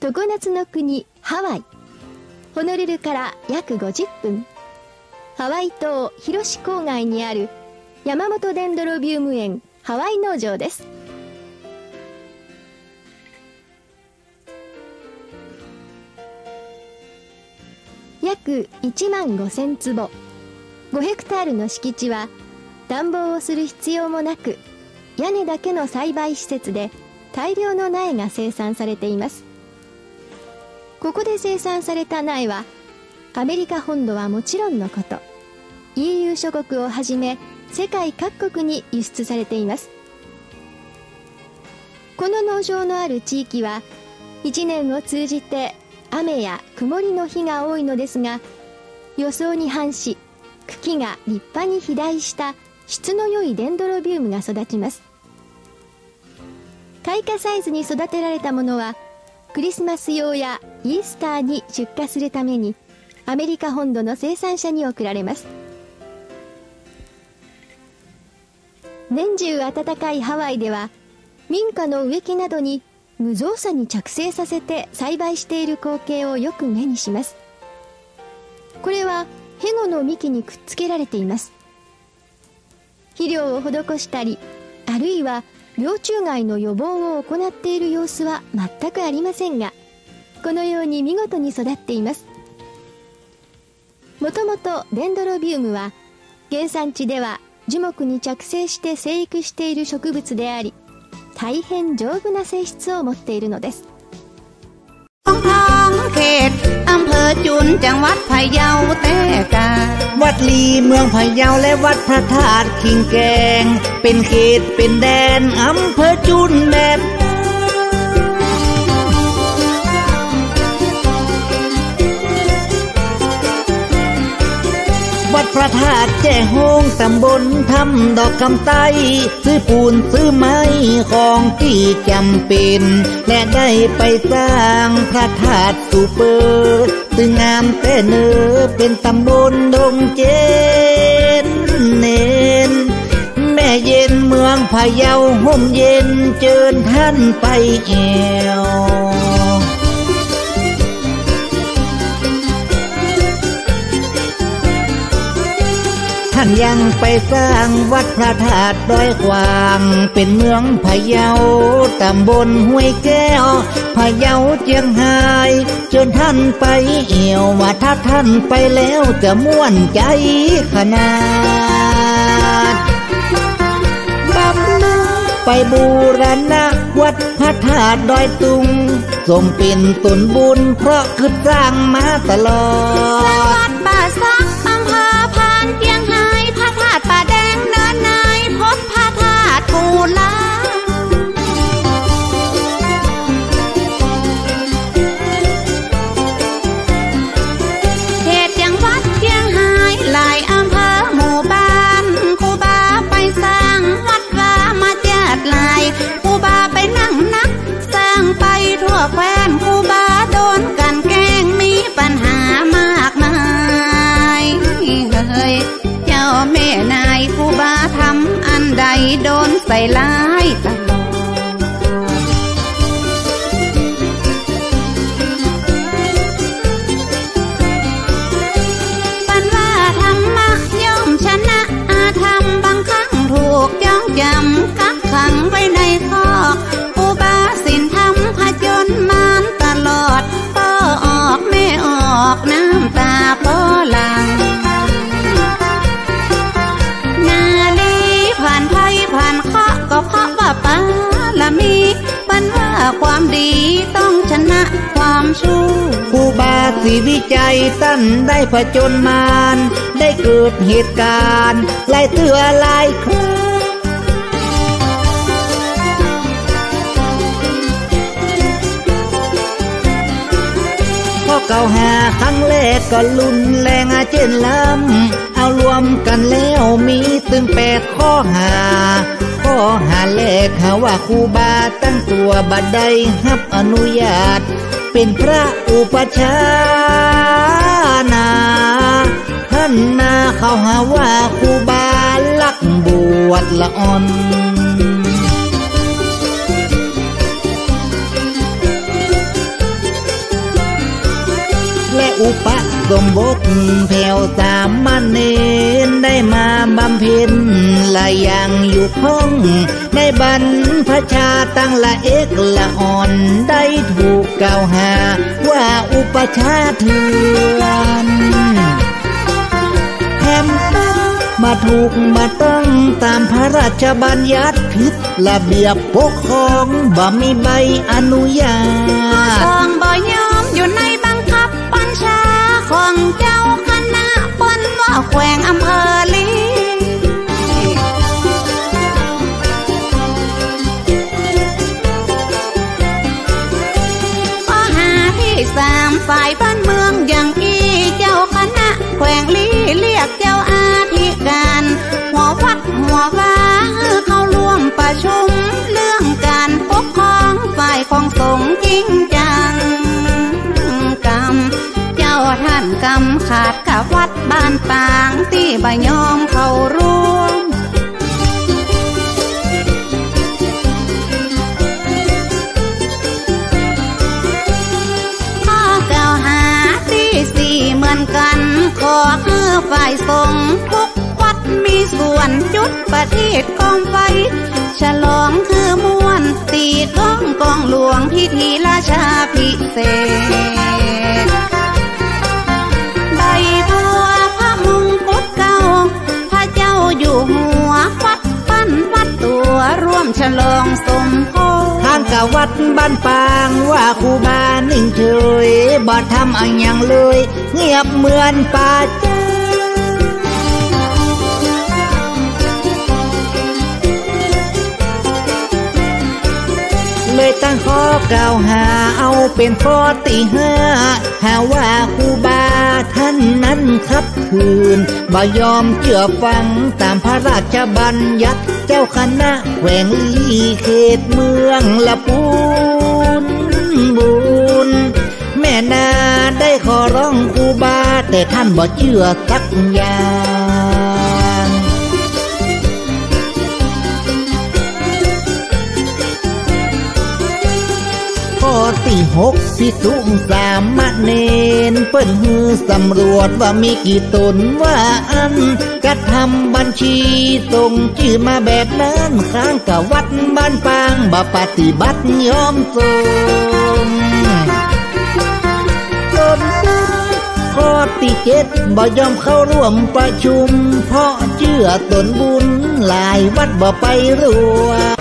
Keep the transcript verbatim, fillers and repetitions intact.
常夏の国ハワイ。ホノルルから約ごじゅっぷん。ハワイ島広志郊外にある山本デンドロビウム園ハワイ農場です。約いちまんごせんつぼ、ごヘクタールの敷地は暖房をする必要もなく、屋根だけの栽培施設で大量の苗が生産されています。ここで生産された苗はアメリカ本土はもちろんのこと、 イーユー 諸国をはじめ世界各国に輸出されています。この農場のある地域はいちねんを通じて雨や曇りの日が多いのですが、予想に反し茎が立派に肥大した質の良いデンドロビウムが育ちます。開花サイズに育てられたものはクリスマス用やイースターに出荷するためにアメリカ本土の生産者に送られます。年中暖かいハワイでは民家の植木などに無造作に着生させて栽培している光景をよく目にします。これはヘゴの幹にくっつけられています。肥料を施したり、あるいは病虫害の予防を行っている様子は全くありませんが、このように見事に育っています。もともとデンドロビウムは原産地では樹木に着生して生育している植物であり、大変丈夫な性質を持っているのです。 เขตอำเภอจุนจังหวัดพะเยาแต่กาวัดลีเมืองพะเยาและวัดพระธาตุขิงแกงเป็นเขตเป็นแดนอำเภอจุนแบบวัดพระธาตุแจ้โฮงตำบลทำดอกคำไต้ซื้อปูนซื้อไม้ของที่จำเป็นและได้ไปสร้างพระธาตุสุเปอร์ซึ่งงามแต่เนื้อเป็นตำบลดงเจนเนนแม่เย็นเมืองพะเยาห่มเย็นเจิญท่านไปแอวท่านยังไปสร้างวัดพระธาตุดอยกวางเป็นเมืองพะเยาตำบลห้วยแก้วพะเยาเจียงไฮ้เชิญท่านไปเอี่ยวว่าถ้าท่านไปแล้วจะม่วนใจขนาดบำรุงไปบูรณะวัดพระธาตุดอยตุงสมเป็นตนบุญเพราะคือสร้างมาตลอดวัดป่าซักอำเภอพานเจียงไฮ้พระธาตุป่าแดงเนินนายพบพระธาตุปูลาเขตจังหวัดเจียงไฮ้หลายอำเภอหมู่บ้านครูบาไปสร้างวัดว่ามาเจิดลายครูบาไปนั่งนักสร้างไปทั่วแคว้นครูบาโดนกันแกล้งมีปัญหามากมายเฮ้ยเจ้าแม่นายครูบาทำอันใดโดนใส่ร้ายตลอดปันว่าธรรมะย่อมชนะอาธรรมบางครั้งถูกจ้องจำกักขังไว้ในคอกครูบาศีลธรรมผจญมารตลอดพ่อออกแม่ออกน้ำตาพ่อหลังนาลีผ่านภัยผ่านเคราะห์ก็เพราะว่าปาละมีปันว่าความดีต้องชนะความชั่วครูบาศรีวิจัยตั้นได้ผจญมารได้เกิดเหตุการณ์หลายเตือหลายครั้งเก่าหาครั้งแรกก็รุนแรงอาเจนล้ำเอารวมกันแล้วมีถึงแปดข้อหาข้อหาแรกหาว่าครูบาตั้งตัวบัดใดรับอนุญาตเป็นพระอุปชานาท่านนาเขาหาว่าครูบาลักบวชละอ่อนสมบทแผ่วสามมาเนรได้มาบำเพ็ญละอย่างอยู่พ้องในบรรพชาตั้งละเอกละอ่อนได้ถูกกล่าวหาว่าอุปชาเถื่อนแถมมาถูกมาต้องตามพระราชบัญญัติผิดระเบียบปกครองบ่มีใบอนุญาตทองบ่ยอมอยู่ในบังคับบัญชาของเจ้าคณะปนว่าแขวงอำเภอลีข้อหาที่สามฝ่ายบ้านเมืองอย่างกี้เจ้าคณะแขวงลีเรียกเจ้าอาธิการหัววัดหัววาเข้าร่วมประชุมเรื่องการปกครองฝ่ายของสงฆ์จริงจังกรรมเจ้าท่านกรรมขาดกับวัดบ้านปางที่บ่ยอมเข้าร่วมข้อกล่าวหาที่สี่เหมือนกันขอคือฝ่ายสงฆ์ทุกวัดมีส่วนจุดประทีปกองไฟฉลองคือม่วนตีกองกองหลวงพิธีราชาพิเศษใบบัวพระมงกุฎเก่าพระเจ้าอยู่หัววัดปั้นวัดตัวร่วมฉลองสมโภชท่านกับวัดบ้านปางว่าครูบานิ่งเฉยบ่ทำอันยังเลยเงียบเหมือนป่าจ้าเลยตั้งข้อกล่าวหาเอาเป็นข้อที่ห้าหาว่าครูบาท่านนั้นขับขืนบ่ยอมเชื่อฟังตามพระราชบัญญัติเจ้าคณะแขวงลีเขตเมืองละปูนบุญแม่นาได้ขอร้องครูบาแต่ท่านบ่เชื่อสักอย่างข้อที่หกพิสุสามเณรเปิ้นฮือสำรวจว่ามีกี่ตนว่าอันกระทำบัญชีส่งชื่อมาแบบนั้นข้างกับวัดบ้านปางบ่ปฏิบัติยอมส่งจนข้อที่เจ็ดบ่ยอมเข้าร่วมประชุมเพราะเชื่อตนบุญหลายวัดบ่ไปร่วม